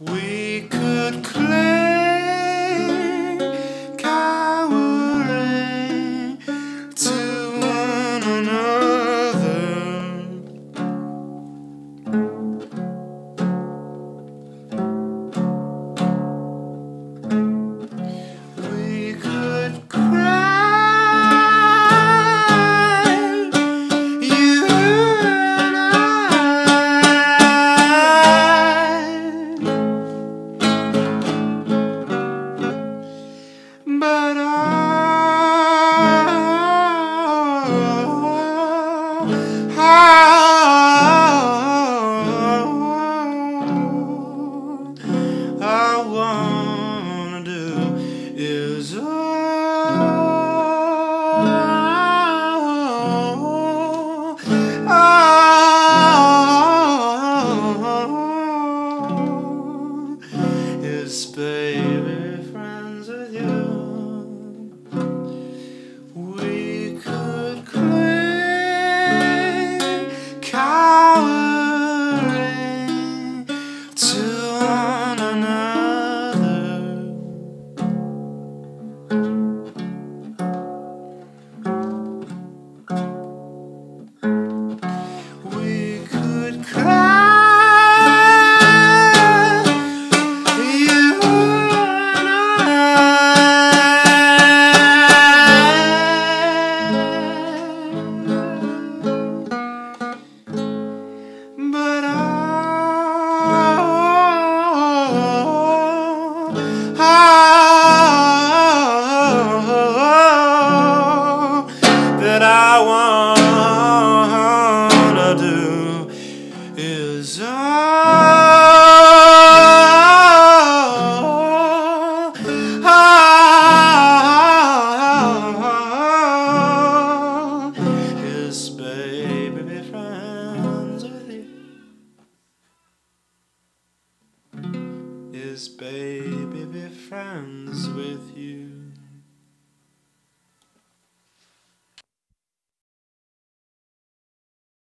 We could claim cowering to one another. We could cry, you and but all I wanna do is is baby friends with you. We could claim cowering to one another. We could cry. But all that I wanna do is is baby be friends with you. Is baby be friends with you.